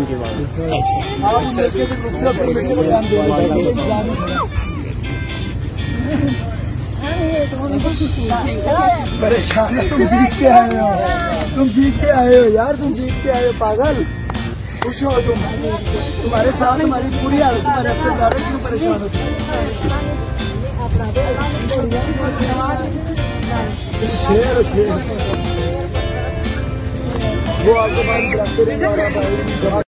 के बाद। परेशान है, तुम जीत के आए हो, तुम जीत के आए हो यार, तुम जीत के आए हो पागल। कुछ हो तुम, तुम्हारे साथ हमारी पूरी हालत, तुम्हारे अफसर क्यों परेशान हो? शेर वो आपके पास